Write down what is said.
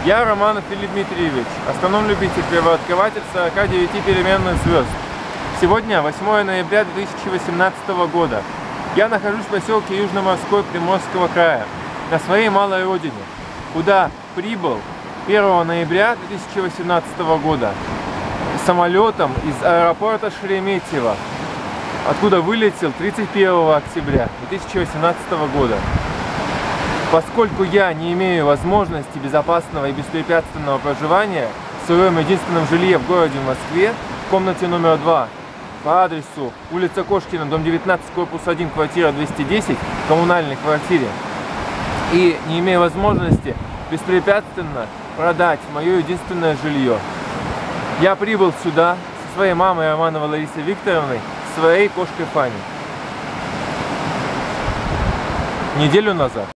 Я Романов Филипп Дмитриевич, астроном-любитель, первооткрыватель 49 переменных звезд. Сегодня 8 ноября 2018 года. Я нахожусь в поселке Южно-Морской Приморского края, на своей малой родине, куда прибыл 1 ноября 2018 года самолетом из аэропорта Шереметьево, откуда вылетел 31 октября 2018 года. Поскольку я не имею возможности безопасного и беспрепятственного проживания в своем единственном жилье в городе Москве, в комнате номер 2, по адресу улица Кошкина, дом 19, корпус 1, квартира 210, в коммунальной квартире, и не имею возможности беспрепятственно продать мое единственное жилье, я прибыл сюда со своей мамой Романовой Ларисой Викторовной, своей кошкой Фаней неделю назад.